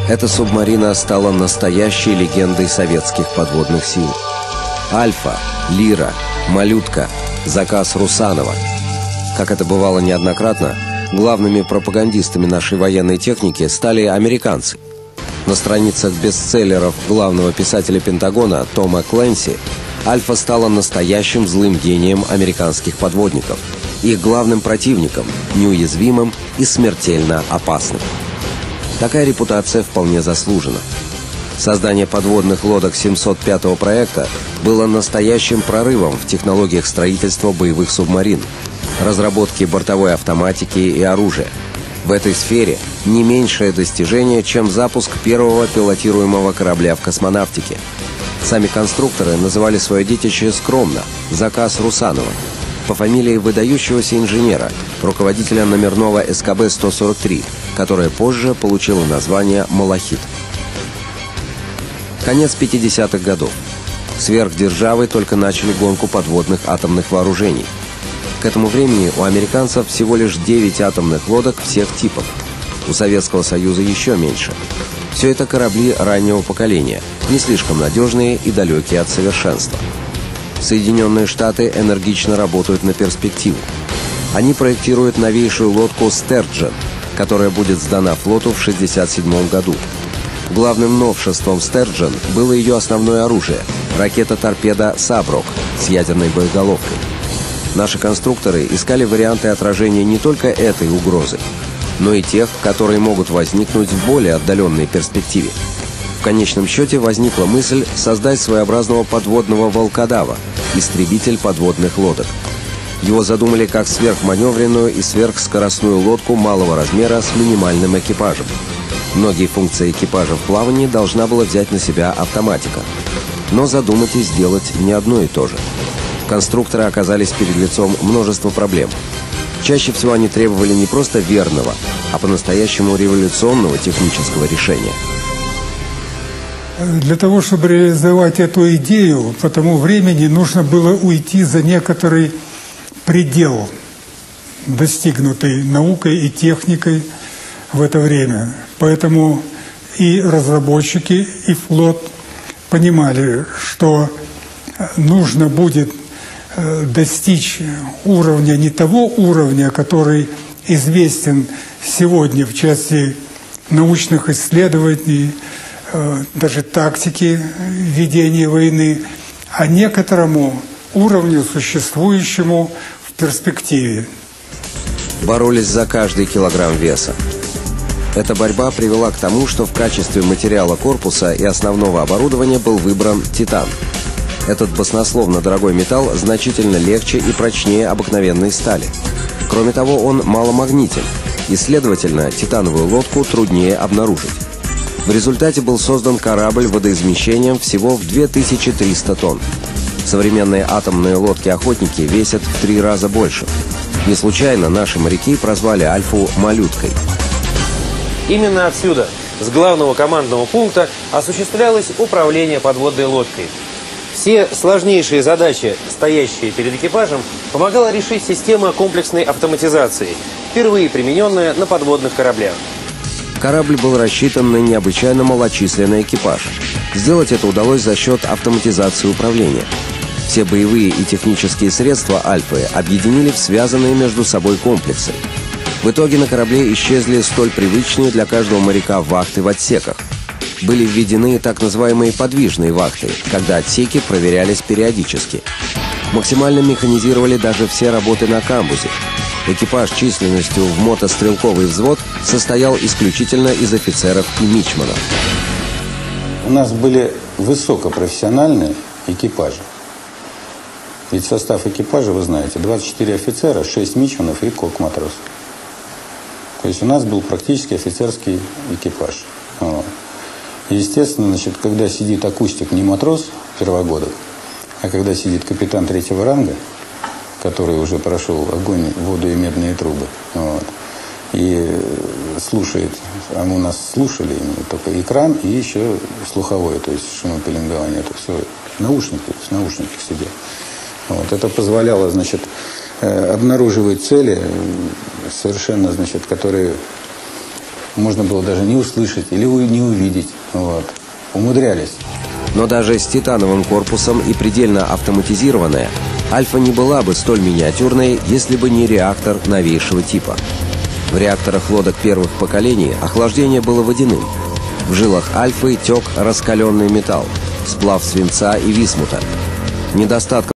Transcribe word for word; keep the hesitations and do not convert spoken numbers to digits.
Эта субмарина стала настоящей легендой советских подводных сил. «Альфа», «Лира», «Малютка», «Заказ Русанова». Как это бывало неоднократно, главными пропагандистами нашей военной техники стали американцы. На страницах бестселлеров главного писателя Пентагона Тома Кленси «Альфа» стала настоящим злым гением американских подводников, их главным противником, неуязвимым и смертельно опасным. Такая репутация вполне заслужена. Создание подводных лодок семьсот пятого проекта было настоящим прорывом в технологиях строительства боевых субмарин, разработки бортовой автоматики и оружия. В этой сфере не меньшее достижение, чем запуск первого пилотируемого корабля в космонавтике. Сами конструкторы называли свое детище скромно «Заказ Русанова», по фамилии выдающегося инженера, руководителя номерного эс ка бэ сто сорок три, которое позже получило название «Малахит». Конец пятидесятых годов. Сверхдержавы только начали гонку подводных атомных вооружений. К этому времени у американцев всего лишь девять атомных лодок всех типов. У Советского Союза еще меньше. Все это корабли раннего поколения, не слишком надежные и далекие от совершенства. Соединенные Штаты энергично работают на перспективу. Они проектируют новейшую лодку «Стерджен», которая будет сдана флоту в шестьдесят седьмом году. Главным новшеством «Стерджен» было ее основное оружие – ракета-торпеда «Саброк» с ядерной боеголовкой. Наши конструкторы искали варианты отражения не только этой угрозы, но и тех, которые могут возникнуть в более отдаленной перспективе. В конечном счете возникла мысль создать своеобразного подводного волкодава – истребитель подводных лодок. Его задумали как сверхманевренную и сверхскоростную лодку малого размера с минимальным экипажем. Многие функции экипажа в плавании должна была взять на себя автоматика. Но задумайтесь сделать не одно и то же. Конструкторы оказались перед лицом множества проблем. Чаще всего они требовали не просто верного, а по-настоящему революционного технического решения. Для того, чтобы реализовать эту идею, по тому времени нужно было уйти за некоторый предел, достигнутый наукой и техникой в это время. Поэтому и разработчики, и флот понимали, что нужно будет достичь уровня, не того уровня, который известен сегодня в части научных исследований, даже тактики ведения войны, а некоторому уровню, существующему в перспективе. Боролись за каждый килограмм веса. Эта борьба привела к тому, что в качестве материала корпуса и основного оборудования был выбран титан. Этот баснословно дорогой металл значительно легче и прочнее обыкновенной стали. Кроме того, он маломагнитен, и, следовательно, титановую лодку труднее обнаружить. В результате был создан корабль водоизмещением всего в две тысячи триста тонн. Современные атомные лодки-охотники весят в три раза больше. Не случайно наши моряки прозвали «Альфу» «Малюткой». Именно отсюда, с главного командного пункта, осуществлялось управление подводной лодкой. Все сложнейшие задачи, стоящие перед экипажем, помогала решить система комплексной автоматизации, впервые примененная на подводных кораблях. Корабль был рассчитан на необычайно малочисленный экипаж. Сделать это удалось за счет автоматизации управления. Все боевые и технические средства «Альфы» объединили в связанные между собой комплексы. В итоге на корабле исчезли столь привычные для каждого моряка вахты в отсеках. Были введены так называемые подвижные вахты, когда отсеки проверялись периодически. Максимально механизировали даже все работы на камбузе. Экипаж численностью в мотострелковый взвод состоял исключительно из офицеров и мичманов. У нас были высокопрофессиональные экипажи. Ведь состав экипажа, вы знаете, двадцать четыре офицера, шесть мичманов и кок-матрос. То есть у нас был практически офицерский экипаж. Вот. Естественно, значит, когда сидит акустик не матрос первогодок, а когда сидит капитан третьего ранга, который уже прошел огонь, воду и медные трубы, вот, и слушает, а мы у нас слушали только экран и еще слуховое, то есть шумопеленгование, это все наушники, в наушниках сидят. Вот, это позволяло, значит, обнаруживать цели, совершенно, значит, которые можно было даже не услышать или у- не увидеть. Вот. Умудрялись. Но даже с титановым корпусом и предельно автоматизированная, «Альфа» не была бы столь миниатюрной, если бы не реактор новейшего типа. В реакторах лодок первых поколений охлаждение было водяным. В жилах «Альфы» тек раскаленный металл, сплав свинца и висмута. Недостатком